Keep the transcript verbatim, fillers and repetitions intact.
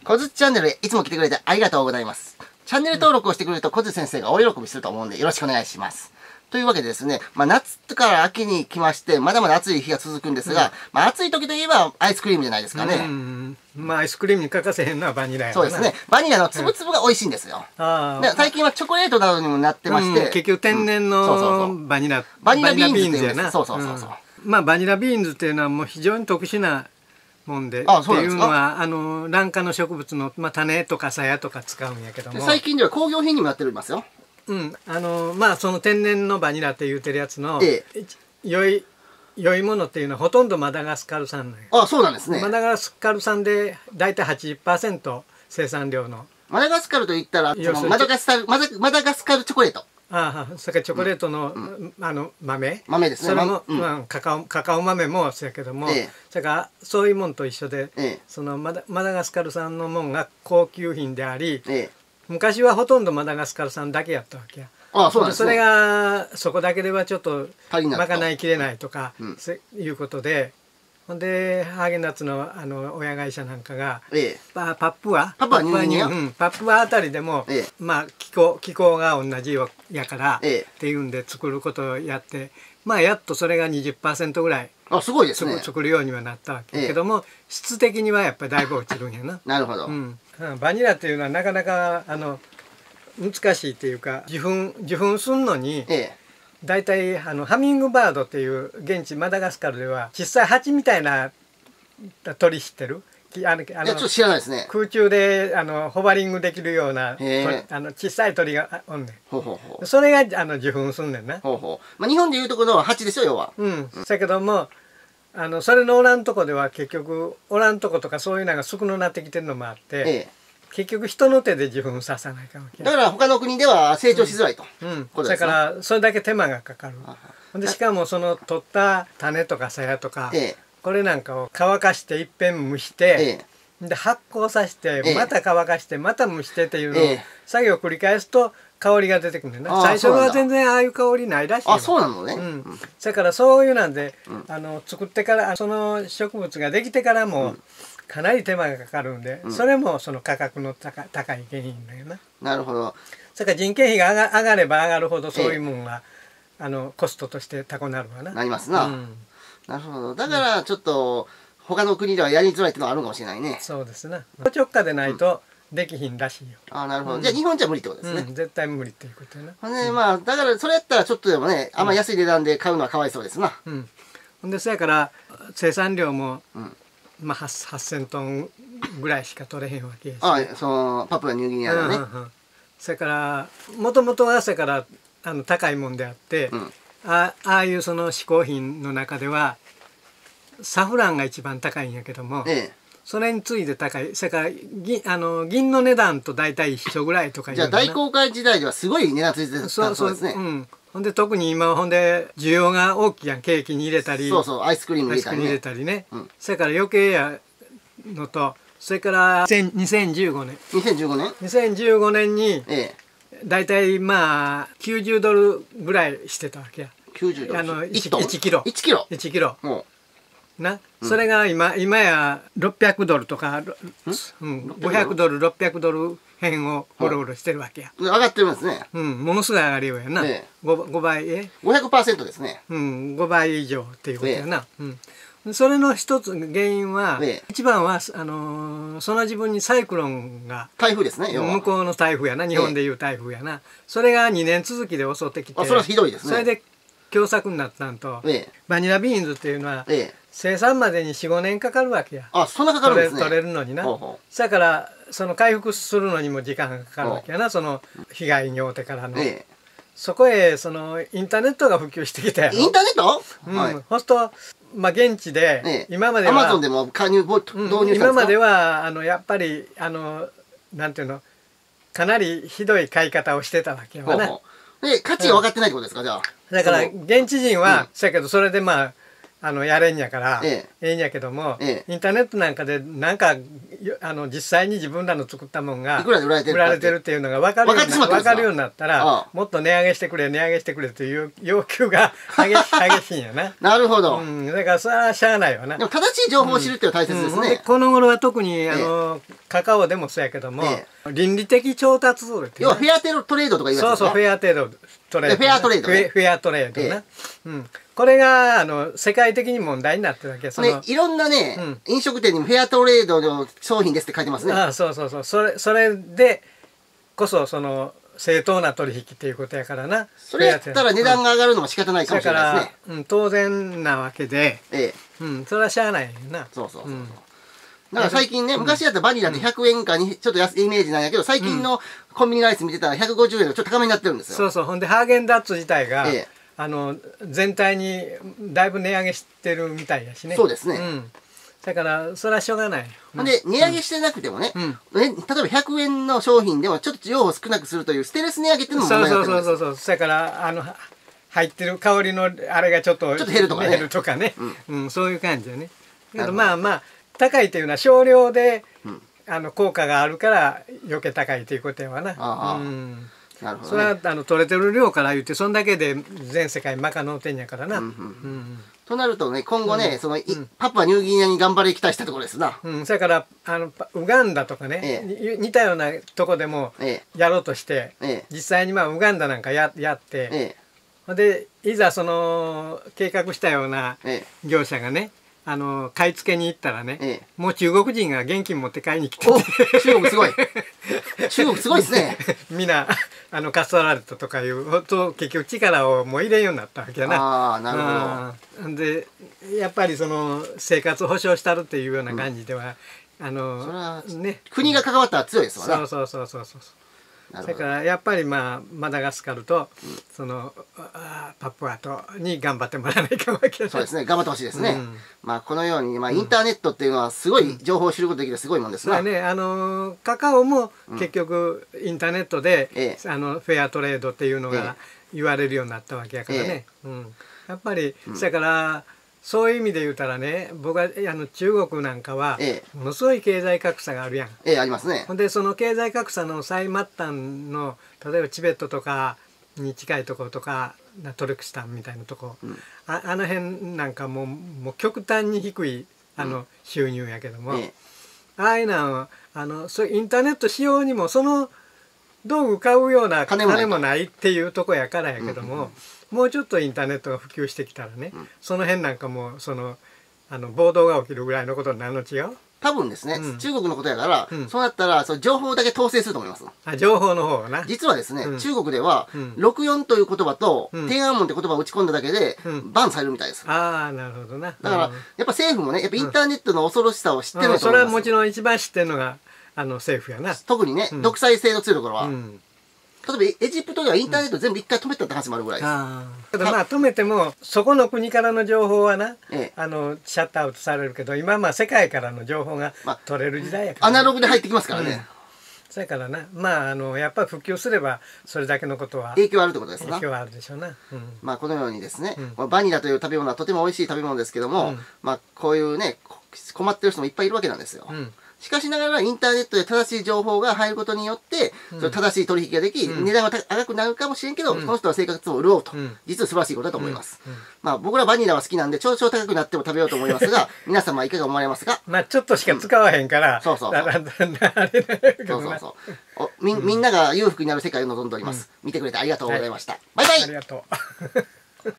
コズチャンネルへいつも来てくれてありがとうございます。チャンネル登録をしてくれるとコズ先生が大喜びすると思うんでよろしくお願いします。というわけでですね、まあ、夏から秋に来まして、まだまだ暑い日が続くんですが、うん、まあ、暑い時といえばアイスクリームじゃないですかね。うん、 まあ、アイスクリームに欠かせへんのはバニラやな。 そうですね。バニラの粒々が美味しいんですよ。うん、で最近はチョコレートなどにもなってまして。うん、 結局天然のバニラ、 バニラビーンズやな。そうそうそうそう。 うん、まあ、バニラビーンズっていうのはもう非常に特殊なもんで、ああっていうのはあの卵化の植物の、まあ、種とか鞘とか使うんやけども、 最近では工業品にもなってますよ。 うん、あのまあその天然のバニラって言うてるやつの、ええ、良い良いものっていうのはほとんどマダガスカル産なんや。 あ、そうなんですね。 マダガスカル産でだいたいはちじゅっパーセント生産量の。 マダガスカルといったらそのマダガスカルマダマダガスカルチョコレート。 ああ、それからチョコレートの、うん、あの豆。 豆ですね。 それも、うん、カカオカカオ豆もそうやけども、ええ、それからそういうもんと一緒で、ええ、そのマダマダガスカル産のもんが高級品であり。ええ、昔はほとんどマダガスカル産だけやったわけや。 ああ、そうなんですね。 それがそこだけではちょっと賄いきれないとか、うん、いうことで、ほんでハーゲンダッツのあの親会社なんかが、ええ、パパップアパップアニューギニア、 うん、パップアあたりでも、ええ、まあ気候気候が同じやから、ええ、っていうんで作ることをやって、まあやっとそれが にじゅっパーセント ぐらいあすごいですね作るようにはなったわけだけども、ええ、質的にはやっぱりだいぶ落ちるんやな。 なるほど。 うん、バニラっていうのはなかなかあの難しいっていうか、受粉受粉するのに、ええ、だいたいあのハミングバードっていう現地マダガスカルでは小さい蜂みたいな鳥知ってる？ あのあのちょっと知らないですね。 空中であのホバリングできるようなあの小さい鳥がおんねん。ほうほうほう、それがあの受粉すんねんな。 ほうほう、まあ、日本でいうところの蜂ですよ要は。 うん。だ、うん、けどもあのそれのおらんとこでは結局おらんとことかそういうのが少なくなってきてるのもあって。ええ、結局人の手で受粉させないかんわけだから他の国では成長しづらいと、 うん、うん、だからそれだけ手間がかかる。でしかもその取った種とか鞘とか、ええ、これなんかを乾かしていっぺん蒸して、ええ、で発酵させて、ええ、また乾かしてまた蒸してっていうのを、ええ、作業を繰り返すと香りが出てくるんだよね。最初は全然ああいう香りないらしいよ。 あ、そうなのね。うん、 だからそういうなんで、うん、あの作ってからその植物ができてからも、うん、かなり手間がかかるんで、うん、それもその価格の高い高い原因だよな。 なるほど。 それから人件費が上が、上がれば上がるほどそういうもんが、ええ、あのコストとして高くなるわな。 なりますな。うん、なるほど。だからちょっと他の国ではやりづらいっていうのはあるかもしれないね。 そうですな。直下でないとできひんらしいよ。 ああ、なるほど。じゃあ日本じゃ無理ってことですね。 うん、絶対無理っていうことやな。 ね、まあだからそれやったらちょっとでもね、あんま安い値段で買うのはかわいそうですな。 うん。ほんでそやから生産量も、うん、まあはっせんトンぐらいしか取れへんわけやし。 ああ、そのパプアニューギニアだね。 それからもともとはそれからあの高いもんであって、うん、あああいうその嗜好品の中ではサフランが一番高いんやけども、ええ、それに次いで高い。それから銀あの銀の値段と大体一緒ぐらいとかいう。 じゃあ大航海時代ではすごい値段ついてたそうですね。 うん。ほんで特に今ほんで需要が大きいやん。ケーキに入れたり、 そうそうアイスクリーム入れたりね。 入れたりね。うん、それから余計やのと、それからにせんじゅうごねん。 にせんじゅうごねん。 にせんじゅうごねんに、ええ、大体まあきゅうじゅうドルぐらいしてたわけや。 きゅうじゅうドル。 あのいちキロ。 いちキロ。 いちキロ。な、うん、それが今今やろっぴゃくドルとか、うん、ごひゃくドルろっぴゃくドル辺をゴロゴロしてるわけや。 上がってるんですね。 うん、ものすごい上がるようやな。ええ、ご, ごばいえごひゃくパーセントですね。 うん、ごばい以上っていうことやな。ええ、うん、それの一つ原因は、ええ、一番はあのー、その自分にサイクロンが台風ですね。 向こうの台風やな、日本でいう台風やな。ええ、それがにねん続きで襲ってきて、 あ、それはひどいですね。 それで凶作になったんと、ええ、バニラビーンズっていうのは、ええ、生産までによん、ごねんかかるわけや。 あ、そんなかかるんですね。 取れるのにな。ほうほう、だからその回復するのにも時間がかかるわけやな。その被害に遭うてからの、ええ、そこへそのインターネットが普及してきたやろ。 インターネット？ うん、はい、そうするとまあ現地で、ええ、今まではアマゾンでも加入導入したんですか？ うん、今まではあのやっぱりあのなんていうの、かなりひどい買い方をしてたわけやわな。 で価値が分かってないってことですか、じゃあ。 だから現地人は、うん、そやけどそれでまああのやれんやからええんやけども、ええ、インターネットなんかでなんかあの実際に自分らの作ったもんがいくらで売られてる売られてるっていうのが分かるようにな分かるようになったら、ああ、もっと値上げしてくれ値上げしてくれという要求が激し激しいんやな。 なるほど、 うん、だからそれはしゃあないわな。 でも正しい情報を知るっていうのは大切ですね。うん、 でこの頃は特にあの、ええ、 カカオでもそうやけども、ええ、倫理的調達って、 要はフェアトレードとか言うやつですか。 そうそう、フェアトレードトレード、 フェアトレード、ね、 フェアトレードな、ええ、うん、これがあの世界的に問題になってるわけ。その、 ね、いろんなね、うん、飲食店にもフェアトレードの商品ですって書いてますね。 ああ、そうそうそう、それそれでこそその正当な取引っていうことやからな。 それやったら値段が上がるのも仕方ないかもしれないですね。 うん、当然なわけで、ええ、うん、それはしゃあないよな。 そうそうそうそう、うん、だから最近ね、うん、昔だったらバニラってひゃくえんかにちょっと安いイメージなんやけど、最近のコンビニライス見てたらひゃくごじゅうえんとちょっと高めになってるんですよ。 そうそう、ほんでハーゲンダッツ自体が、ええ、あの全体にだいぶ値上げしてるみたいやしね。 そうですね、 うん、だからそれはしょうがない。 ほんで値上げしてなくてもね、うん、例えばひゃくえんの商品でもちょっと量を少なくするというステルス値上げっていうのも問題になってるんです。 そうそうそうそう、だからあの入ってる香りのあれがちょっとちょっと減るとかね、 減るとかね、うんうん、そういう感じよね。だけどまあまあ高いというのは少量で、うん、あの効果があるから余計高いということやわな。ああ、うん、なるほどね、それはあの取れてる量から言ってそんだけで全世界賄うてんやからな。 となるとね、今後ね、うん、その、うん、パプアニューギニアに頑張り期待したところですな。 うん、それからあのウガンダとかね、ええ、似たようなとこでもやろうとして、ええ、実際にまあウガンダなんかややって、ええ、でいざその計画したような業者がね、あの買い付けに行ったらね、ええ、もう中国人が現金持って買いに来てて、 中国すごい中国すごいですねみんなあのかっさられたとかいうと結局力をもう入れんようになったわけやな。 ああ、なるほど。でやっぱりその生活保障したるっていうような感じでは、うん、あのね、国が関わったら強いですわな。 そうそうそうそうそう。だからやっぱりまあマダガスカルと、うん、そのパプアとに頑張ってもらわないかんわけです。 そうですね、頑張ってほしいですね。うん、まあこのように、まあ、インターネットっていうのはすごい情報を知ることできるすごいもんですが、 ね、あのカカオも結局インターネットで、うん、あのフェアトレードっていうのが言われるようになったわけやからね。ええ、うん、やっぱり、うん、それからそういう意味で言うたらね、僕はあの中国なんかはものすごい経済格差があるやん。 ええ、ありますね。 ほんでその経済格差の最末端の例えばチベットとかに近いところとかトルクスタンみたいなとこ、うん、あ, あの辺なんかもう、もう極端に低いあの、うん、収入やけども、ええ、ああいうのはあのそうインターネット使用にもその道具買うような金もないっていうとこやからやけども。もうちょっとインターネットが普及してきたらね、うん、その辺なんかもそのあの暴動が起きるぐらいのことになるの違う？ 多分ですね、うん、中国のことやから、うん、そうなったらその情報だけ統制すると思います。 あ、情報の方はな。 実はですね、うん、中国では、うん、ろくじゅうよんという言葉と、うん、天安門って言葉を打ち込んだだけで、うん、バンされるみたいです。 ああ、なるほどな。 だから、やっぱ政府もね、やっぱインターネットの恐ろしさを知ってると思います。 それはもちろん一番知ってるのがあの政府やな。 特にね、独裁性の強いところは。例えばエジプトではインターネット全部一回止めたって話もあるぐらいです。 ただまあ止めてもそこの国からの情報はな、ええ、あのシャットアウトされるけど、今まあ世界からの情報が取れる時代やから、 ね、まあ、アナログで入ってきますからね。うん、 それからな、まああのやっぱり普及すればそれだけのことは影響あるってことですな。 影響はあるでしょうな。うん、 まあこのようにですね、うん、バニラという食べ物はとても美味しい食べ物ですけども、うん、まあこういうね困ってる人もいっぱいいるわけなんですよ。うん、しかしながらインターネットで正しい情報が入ることによって、うん、その正しい取引ができ、うん、値段は高くなるかもしれんけど、うん、その人は生活を潤うと、うん、実は素晴らしいことだと思います。うんうん、まあ僕らバニラは好きなんで、少々高くなっても食べようと思いますが、皆様いかが思われますか？ まあちょっとしか使わへんから、うん、 そうそうそう。そうそうそう。おみ、みんなが裕福になる世界を望んでおります。うん、見てくれてありがとうございました。はい、バイバイ。 ありがとう。